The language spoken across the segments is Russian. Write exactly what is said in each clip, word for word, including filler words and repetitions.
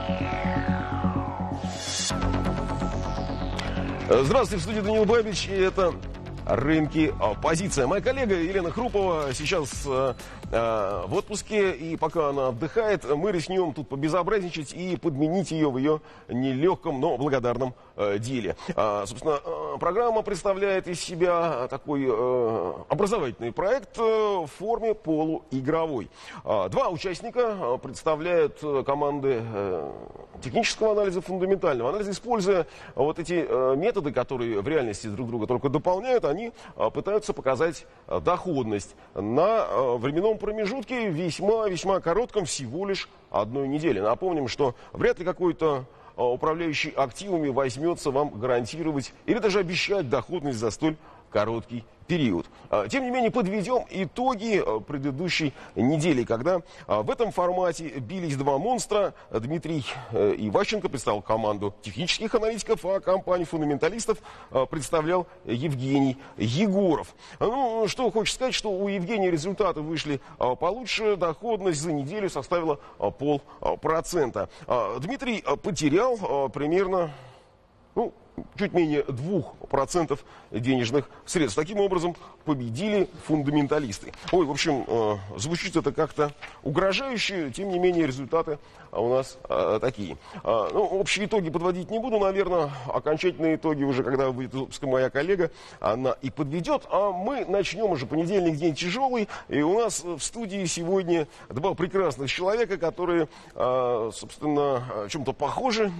Здравствуйте, в студии Даниил Бабич, и это «Рынки. Позиция». Моя коллега Елена Хрупова сейчас э, э, в отпуске, и пока она отдыхает, мы рискнем тут побезобразничать и подменить ее в ее нелегком, но благодарном э, деле. А, собственно, э, программа представляет из себя такой э, образовательный проект э, в форме полуигровой. А, два участника представляют команды э, технического анализа, фундаментального анализа, используя вот эти э, методы, которые в реальности друг друга только дополняют. Они Они пытаются показать доходность на временном промежутке весьма-весьма коротком, всего лишь одной недели. Напомним, что вряд ли какой-то управляющий активами возьмется вам гарантировать или даже обещать доходность за столь короткий период. Тем не менее, подведем итоги предыдущей недели, когда в этом формате бились два монстра. Дмитрий Иващенко представил команду технических аналитиков, а компанию фундаменталистов представлял Евгений Егоров. Ну, что хочется сказать, что у Евгения результаты вышли получше. Доходность за неделю составила полпроцента. Дмитрий потерял примерно... Ну, чуть менее двух процентов денежных средств. Таким образом, победили фундаменталисты. Ой, в общем, э, звучит это как-то угрожающе, тем не менее, результаты у нас э, такие. Э, ну, общие итоги подводить не буду, наверное, окончательные итоги уже, когда выйдет выпуск, моя коллега, она и подведет. А мы начнем уже. Понедельник день тяжелый, и у нас в студии сегодня два прекрасных человека, которые, э, собственно, чем-то похожи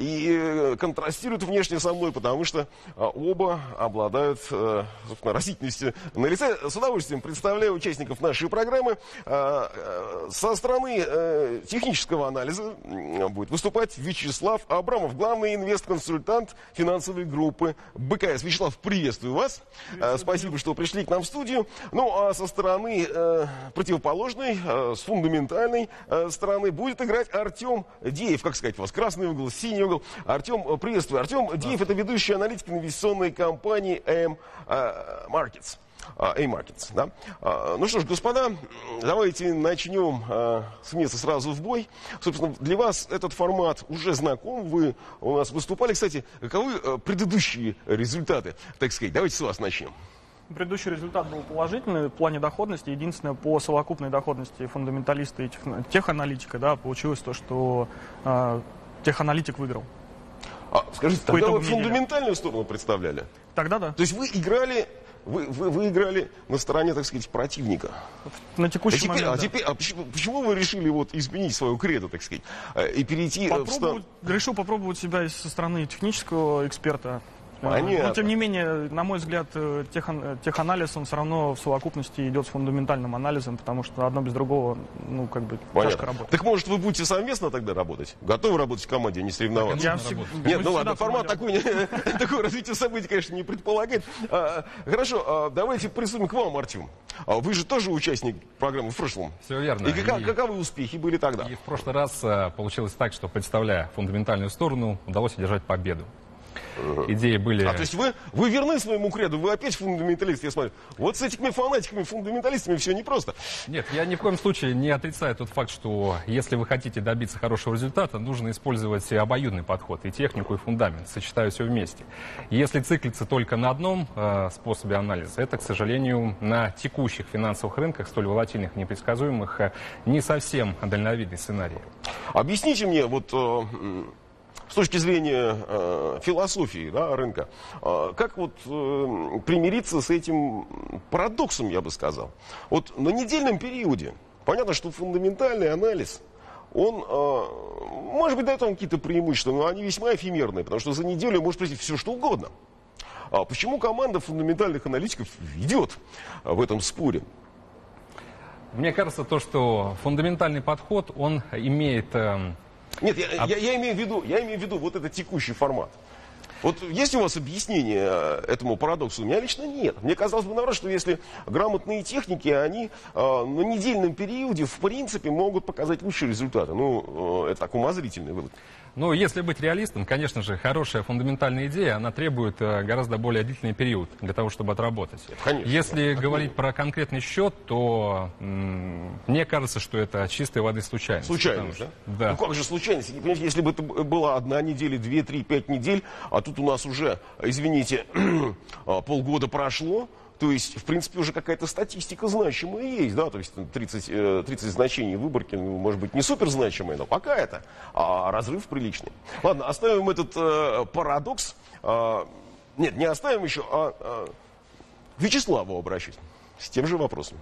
и контрастируют внешне со мной, потому что а, оба обладают а, собственно, растительностью на лице. С удовольствием представляю участников нашей программы. А, а, со стороны а, технического анализа а, будет выступать Вячеслав Абрамов, главный инвест-консультант финансовой группы БКС. Вячеслав, приветствую вас. А, спасибо, что пришли к нам в студию. Ну, а со стороны а, противоположной, а, с фундаментальной а, стороны будет играть Артем Деев. Как сказать у вас? Красный угол, синий угол. Артем, приветствую. Артем Деев — это ведущий аналитик инвестиционной компании эм Markets. A-Markets, да? Ну что ж, господа, давайте начнем с места сразу в бой. Собственно, для вас этот формат уже знаком. Вы у нас выступали. Кстати, каковы предыдущие результаты, так сказать? Давайте с вас начнем. Предыдущий результат был положительный в плане доходности. Единственное, по совокупной доходности фундаменталиста и теханалитика, да, получилось то, что э, теханалитик выиграл. А, скажите, тогда вы фундаментальную сторону представляли? Тогда да. То есть вы играли, вы, вы, вы играли на стороне, так сказать, противника? На текущий а теперь, момент, а да. теперь, а почему, почему вы решили вот изменить свою кредо, так сказать, и перейти... Попробовать, в... Решил попробовать себя со стороны технического эксперта. Понятно. Но, тем не менее, на мой взгляд, тех, теханализ, он все равно в совокупности идет с фундаментальным анализом, потому что одно без другого, ну, как бы, тяжко работать. Так, может, вы будете совместно тогда работать? Готовы работать в команде, а не соревноваться? Я всегда, Нет, ну ладно, формат такой, такое развитие событий, конечно, не предполагает. А, хорошо, а, давайте приступим к вам, Артем. А вы же тоже участник программы в прошлом. Все верно. И, как, и каковы успехи были тогда? И в прошлый раз а, получилось так, что, представляя фундаментальную сторону, удалось одержать победу. Идеи были... А то есть вы, вы верны своему креду, вы опять фундаменталист, я смотрю. Вот с этими фанатиками, фундаменталистами все непросто. Нет, я ни в коем случае не отрицаю тот факт, что если вы хотите добиться хорошего результата, нужно использовать обоюдный подход, и технику, и фундамент, сочетая все вместе. Если циклиться только на одном э, способе анализа, это, к сожалению, на текущих финансовых рынках, столь волатильных и непредсказуемых, э, не совсем дальновидный сценарий. Объясните мне, вот... Э, с точки зрения э, философии, да, рынка, э, как вот э, примириться с этим парадоксом, я бы сказал. Вот на недельном периоде, понятно, что фундаментальный анализ, он, э, может быть, дает вам какие-то преимущества, но они весьма эфемерные, потому что за неделю может прийти все, что угодно. А почему команда фундаментальных аналитиков ведет в этом споре? Мне кажется, то, что фундаментальный подход, он имеет... Э, Нет, я, а... я, я, имею в виду, я имею в виду вот этот текущий формат. Вот есть у вас объяснение этому парадоксу? У меня лично нет. Мне казалось бы, наоборот, что если грамотные техники, они э, на недельном периоде, в принципе, могут показать лучшие результаты. Ну, э, это так, умозрительный вывод. Ну, если быть реалистом, конечно же, хорошая фундаментальная идея, она требует э, гораздо более длительный период для того, чтобы отработать. Конечно. Если говорить про конкретный счет, то м, мне кажется, что это чистой воды случайность. Случайность, да? Да. Ну как же случайность? Понимаете, если бы это была одна неделя, две, три, пять недель, а тут у нас уже, извините, полгода прошло, то есть, в принципе, уже какая-то статистика значимая есть, да, то есть тридцать, тридцать значений выборки, ну, может быть, не супер значимые, но пока это, а разрыв приличный. Ладно, оставим этот э, парадокс. Э, нет, не оставим еще, а э, к Вячеславу обращусь с тем же вопросом.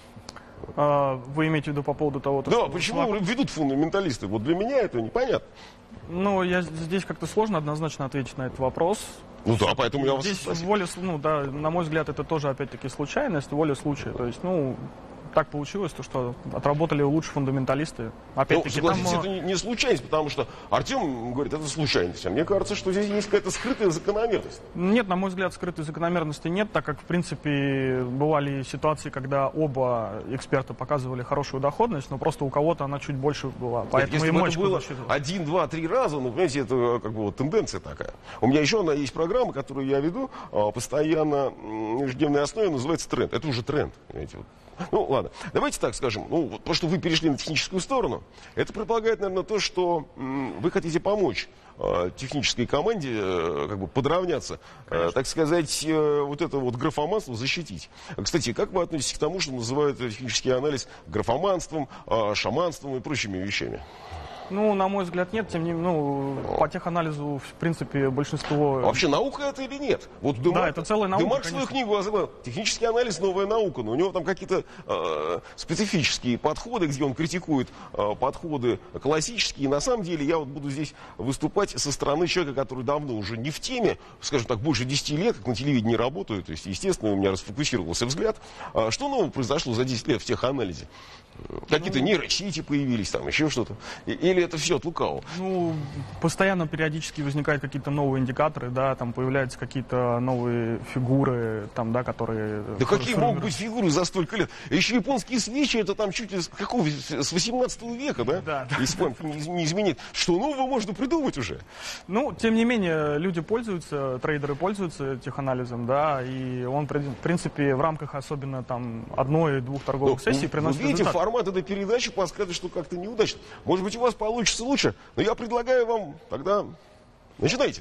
А, вы имеете в виду по поводу того, Да, что... почему ведут фундаменталисты? Вот для меня это непонятно. Ну, я здесь как-то сложно однозначно ответить на этот вопрос. Ну да, поэтому я вас Здесь спросил. воля, ну да, на мой взгляд, это тоже опять-таки случайность, воля случая. То есть, ну, так получилось, то, что отработали лучшие фундаменталисты. Ну, Опять-таки, там... согласитесь, это не, не случайность, потому что Артем говорит, это случайность. А мне кажется, что здесь есть какая-то скрытая закономерность. Нет, на мой взгляд, скрытой закономерности нет, так как, в принципе, бывали ситуации, когда оба эксперта показывали хорошую доходность, но просто у кого-то она чуть больше была. Поэтому Если и бы мой это было засчитывал. один, два, три раза, ну, понимаете, это как бы вот тенденция такая. У меня еще одна есть программа, которую я веду а, постоянно на ежедневной основе, называется тренд. Это уже тренд, понимаете, вот. Ну, ладно. Давайте так скажем. Ну, вот, то, что вы перешли на техническую сторону, это предполагает, наверное, то, что м, вы хотите помочь э, технической команде э, как бы подравняться, э, так сказать, э, вот это вот графоманство защитить. Кстати, как вы относитесь к тому, что называют технический анализ графоманством, э, шаманством и прочими вещами? Ну, на мой взгляд, нет. Тем не менее, ну, по теханализу, в принципе, большинство... А вообще наука это или нет? Вот Демарк, Да, это целая наука, Демарк свою конечно. книгу озаглавил «Технический анализ. Новая наука». Но у него там какие-то э, специфические подходы, где он критикует э, подходы классические. И на самом деле я вот буду здесь выступать со стороны человека, который давно уже не в теме, скажем так, больше десяти лет, как на телевидении работаю. То есть, естественно, у меня расфокусировался взгляд. А что нового произошло за десять лет в теханализе? Какие-то нейросети появились, там еще что-то. И- Или это все от лукавого? Ну, постоянно, периодически возникают какие-то новые индикаторы, да, там появляются какие-то новые фигуры, там, да, которые... Да какие формируют- могут быть фигуры за столько лет? Еще японские свечи, это там чуть ли с какого, с восемнадцатого века, да? Да, да. Если память не, из- не изменит. Что нового можно придумать уже? Ну, тем не менее, люди пользуются, трейдеры пользуются теханализом, да, и он, в принципе, в рамках особенно там одной-двух торговых Ну, сессий ну, приносит видите, результат. формат этой передачи подсказывает, что как-то неудачно. Может быть, у вас получится лучше, но я предлагаю вам тогда... Начинайте.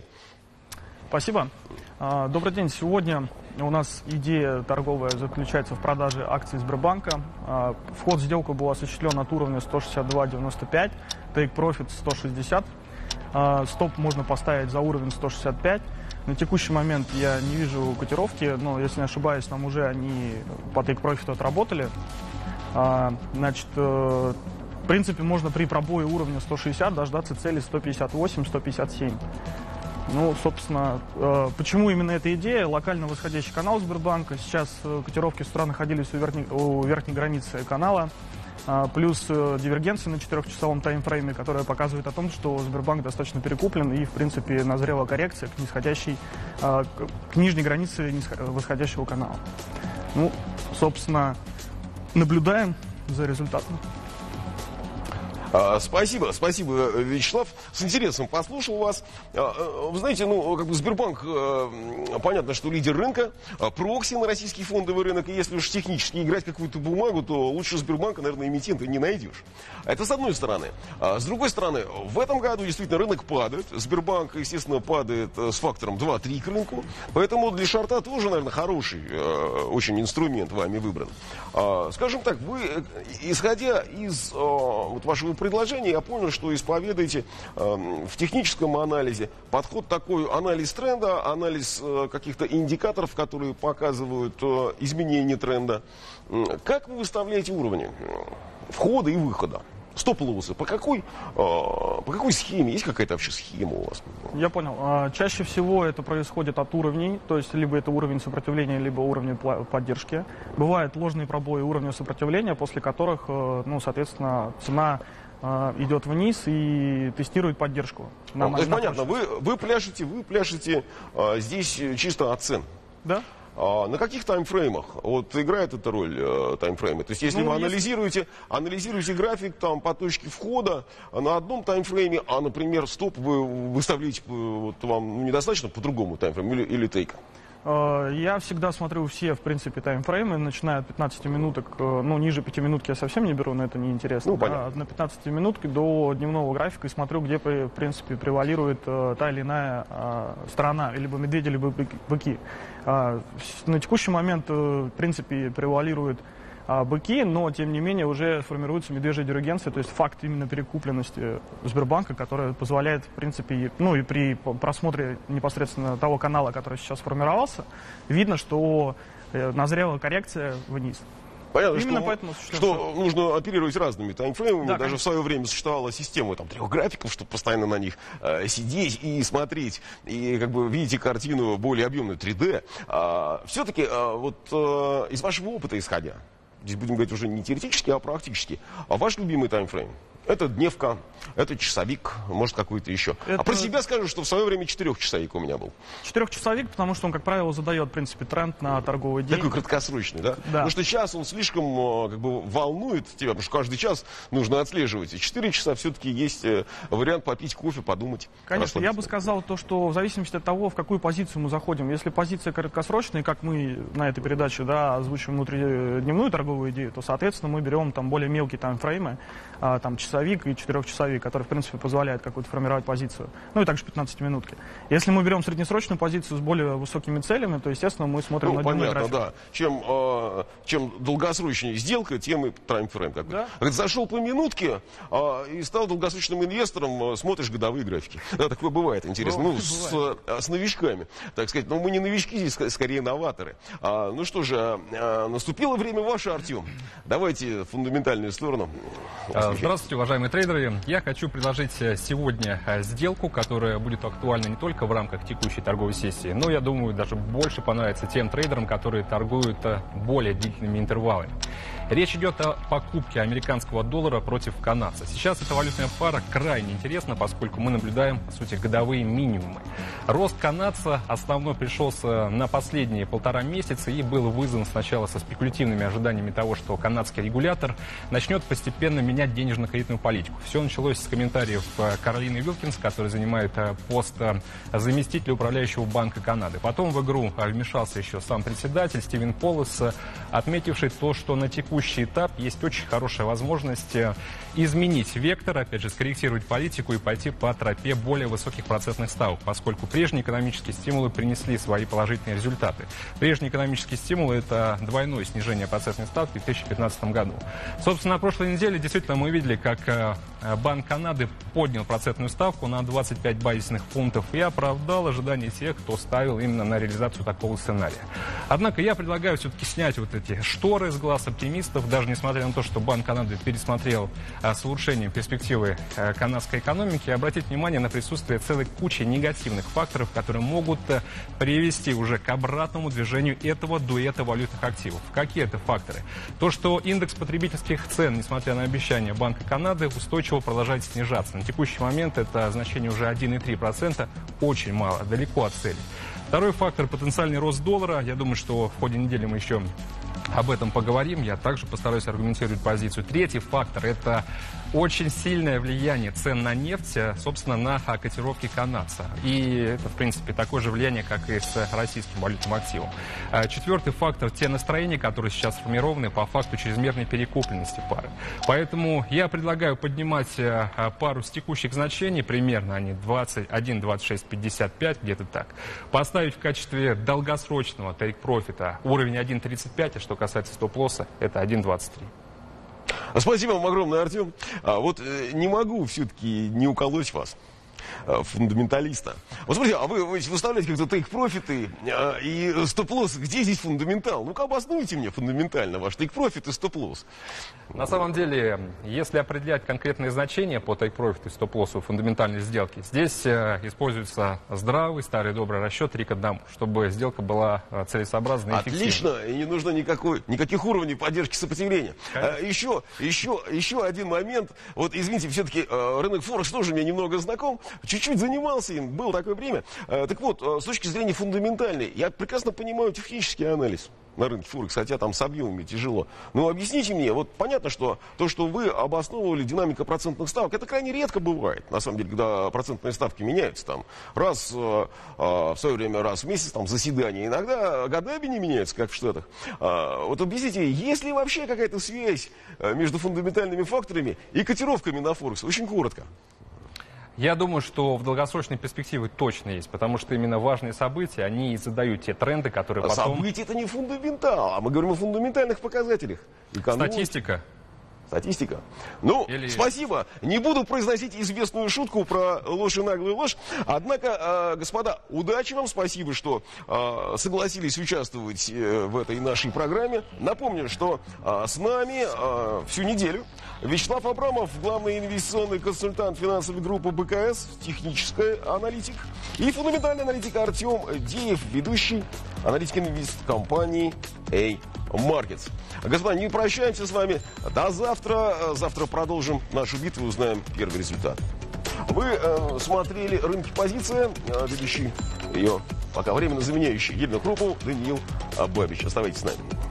Спасибо. А, Добрый день. Сегодня у нас идея торговая заключается в продаже акций Сбербанка. А, Вход в сделку был осуществлен от уровня сто шестьдесят два девяносто пять, take profit сто шестьдесят. А, Стоп можно поставить за уровень сто шестьдесят пять. На текущий момент я не вижу котировки, но если не ошибаюсь, там уже они по take profit отработали. А, Значит, э, в принципе, можно при пробое уровня сто шестьдесят дождаться цели сто пятьдесят восемь - сто пятьдесят семь. Ну, собственно, э, почему именно эта идея? Локально восходящий канал Сбербанка. Сейчас э, котировки с утра находились у верхней, у верхней границы канала. А, плюс э, дивергенция на четырехчасовом таймфрейме, которая показывает о том, что Сбербанк достаточно перекуплен и, в принципе, назрела коррекция к нисходящей, э, к, к нижней границе нисхо- восходящего канала. Ну, собственно, наблюдаем за результатом. А, Спасибо, спасибо, Вячеслав. С интересом послушал вас. А, а, Вы знаете, ну, как бы Сбербанк, э, понятно, что лидер рынка, а, прокси на российский фондовый рынок, и если уж технически играть какую-то бумагу, то лучше Сбербанка, наверное, эмитента не найдешь. Это с одной стороны. А с другой стороны, в этом году действительно рынок падает. Сбербанк, естественно, падает э, с фактором два-три к рынку. Поэтому для шорта тоже, наверное, хороший э, очень инструмент вами выбран. А, Скажем так, вы, э, исходя из э, вот вашего предложения, я понял, что исповедуете э, в техническом анализе подход такой: анализ тренда, анализ э, каких-то индикаторов, которые показывают э, изменение тренда. М, Как вы выставляете уровни э, входа и выхода? Стоп-лоссы. По какой, э, по какой схеме? Есть какая-то вообще схема у вас? Я понял. А, Чаще всего это происходит от уровней, то есть либо это уровень сопротивления, либо уровень пла- поддержки. Бывают ложные пробои уровня сопротивления, после которых, э, ну, соответственно, цена э, идет вниз и тестирует поддержку. На- Ну, то есть на понятно, прошлое. вы, вы пляшете, вы пляшете э, здесь чисто от цен. Да? А на каких таймфреймах вот играет эта роль э, таймфрейма? То есть если Ну, вы если- анализируете, анализируете график там по точке входа на одном таймфрейме, а, например, стоп вы выставляете, э, вот вам ну, недостаточно по другому таймфрейму или, или тейк? Э, Я всегда смотрю все, в принципе, таймфреймы, начиная от пятнадцати минуток, э, ну, ниже пяти минутки я совсем не беру, но это неинтересно. Ну, да, понятно. на пятнадцати минутки до дневного графика и смотрю, где, при- в принципе, превалирует э, та или иная э, сторона, либо медведи, либо быки- быки. А, с- на текущий момент, э, в принципе, превалирует а, быки, но, тем не менее, уже формируется медвежья дивергенция, то есть факт именно перекупленности Сбербанка, которая позволяет, в принципе, и- ну и при п- просмотре непосредственно того канала, который сейчас сформировался, видно, что э, назрела коррекция вниз. Понятно, Именно что, поэтому осуществляем что нужно оперировать разными таймфреймами. Да, Даже конечно. в свое время существовала система там, трех графиков, чтобы постоянно на них э, сидеть и смотреть. И как бы видите картину более объемную, три дэ. А, все-таки а, вот э, из вашего опыта исходя, здесь будем говорить уже не теоретически, а практически, а ваш любимый таймфрейм? Это дневка, это часовик, может какой-то еще. А Это- про себя скажу, что в свое время четырехчасовик у меня был. Четырехчасовик, потому что он, как правило, задает, в принципе, тренд на торговый день. Такой краткосрочный, да? Да. Потому что час он слишком э, как бы волнует тебя, потому что каждый час нужно отслеживать. И четыре часа все-таки есть э, вариант попить кофе, подумать. Конечно, я бы расслабиться. сказал то, что в зависимости от того, в какую позицию мы заходим. Если позиция короткосрочная, как мы на этой передаче да, озвучиваем внутридневную торговую идею, то, соответственно, мы берем там более мелкие таймфреймы, а, там часовик и четырехчасовик, который, в принципе, позволяет какую-то формировать позицию. Ну и также пятнадцатиминутки. Если мы берем среднесрочную позицию с более высокими целями, то, естественно, мы смотрим Ну, на дневной понятно, график. да. Чем, э, чем долгосрочнее сделка, тем и таймфрейм. Как бы. Да. Говорит, зашел по минутке э, и стал долгосрочным инвестором, э, смотришь годовые графики. Да, такое бывает, интересно. Бывает, ну, с, э, с новичками, так сказать. Но мы не новички здесь, ск- скорее новаторы. А, ну что же, э, наступило время ваше, Артем. Давайте фундаментальную сторону. А, Здравствуйте, уважаемые трейдеры. Я хочу предложить э, сегодня э, сделку, которая будет актуальна не только в рамках текущей торговой сессии, но, я думаю, даже больше понравится тем трейдерам, которые торгуют э, более длительными интервалами. Речь идет о покупке американского доллара против канадца. Сейчас эта валютная пара крайне интересна, поскольку мы наблюдаем, по сути, годовые минимумы. Рост канадца основной пришелся на последние полтора месяца и был вызван сначала со спекулятивными ожиданиями того, что канадский регулятор начнет постепенно менять денежно-кредитную политику. Все началось с комментариев э, Каролины Вилкинс, которая занимает э, пост э, заместителя управляющего Банка Канады. Потом в игру э, вмешался еще сам председатель Стивен Поллес, э, отметивший то, что на текущий этап есть очень хорошая возможность э, изменить вектор, опять же, скорректировать политику и пойти по тропе более высоких процентных ставок, поскольку прежние экономические стимулы принесли свои положительные результаты. Прежние экономические стимулы – это двойное снижение процентной ставки в две тысячи пятнадцатом году. Собственно, на прошлой неделе действительно мы видели, как э, Банк Канады поднял процентную ставку на двадцать пять базисных пунктов и оправдал ожидания тех, кто ставил именно на реализацию такого сценария. Однако я предлагаю все-таки снять вот эти шторы с глаз оптимистов, даже несмотря на то, что Банк Канады пересмотрел а, с улучшением перспективы а, канадской экономики, обратить внимание на присутствие целой кучи негативных факторов, которые могут а, привести уже к обратному движению этого дуэта валютных активов. Какие это факторы? То, что индекс потребительских цен, несмотря на обещания Банка Канады, устойчиво продолжает снижаться. На текущий момент это значение уже один и три десятых процента, очень мало, далеко от цели. Второй фактор – потенциальный рост доллара. Я думаю, что в ходе недели мы еще об этом поговорим. Я также постараюсь аргументировать позицию. Третий фактор – это очень сильное влияние цен на нефть, собственно, на котировки канадца. И это, в принципе, такое же влияние, как и с российским валютным активом. Четвертый фактор – те настроения, которые сейчас сформированы по факту чрезмерной перекупленности пары. Поэтому я предлагаю поднимать пару с текущих значений, примерно они двадцать один двадцать шесть пятьдесят пять, где-то так. Поставить в качестве долгосрочного тейк-профита уровень один тридцать пять, а что касается стоп-лосса, это один двадцать три. Спасибо вам огромное, Артем. А вот э, не могу все-таки не уколоть вас, э, фундаменталиста. Вот смотрите, а вы, вы выставляете как-то тейк-профиты э, и стоп-лосс. Где здесь фундаментал? Ну-ка обоснуйте мне фундаментально ваш тейк-профит и стоп-лосс. На самом деле, если определять конкретные значения по тейк-профиту и стоп-лоссу фундаментальной сделки, здесь э, используется здравый, старый добрый расчет три к одному, чтобы сделка была э, целесообразной и эффективной. Отлично, и не нужно никакой, никаких уровней поддержки сопротивления. Конечно. А, еще, еще, еще один момент. Вот, извините, все-таки э, рынок Форекс тоже мне немного знаком. чуть-чуть занимался им, было такое время. Так вот, с точки зрения фундаментальной, я прекрасно понимаю технический анализ на рынке Форекс, хотя там с объемами тяжело. Но объясните мне, вот понятно, что то, что вы обосновывали динамика процентных ставок, это крайне редко бывает, на самом деле, когда процентные ставки меняются там раз э, э, в свое время, раз в месяц, там заседания, иногда годами не меняются, как в Штатах. Э, вот объясните, есть ли вообще какая-то связь между фундаментальными факторами и котировками на Форекс? Очень коротко. Я думаю, что в долгосрочной перспективе точно есть, потому что именно важные события, они и задают те тренды, которые потом... События — это не фундаментал, а мы говорим о фундаментальных показателях. Экономики. Статистика. Статистика. Ну, Или... спасибо. Не буду произносить известную шутку про ложь и наглую ложь. Однако, э, господа, удачи вам. Спасибо, что э, согласились участвовать э, в этой нашей программе. Напомню, что э, с нами э, всю неделю Вячеслав Абрамов, главный инвестиционный консультант финансовой группы БКС, технический аналитик, и фундаментальный аналитик Артем Деев, ведущий аналитик инвесткомпании A-Markets. Господа, не прощаемся с вами. До завтра. Завтра продолжим нашу битву и узнаем первый результат. Вы э, смотрели «Рынки. Позиция», э, ведущий ее пока временно заменяющий Елену Крупову Даниил Бабич. Оставайтесь с нами.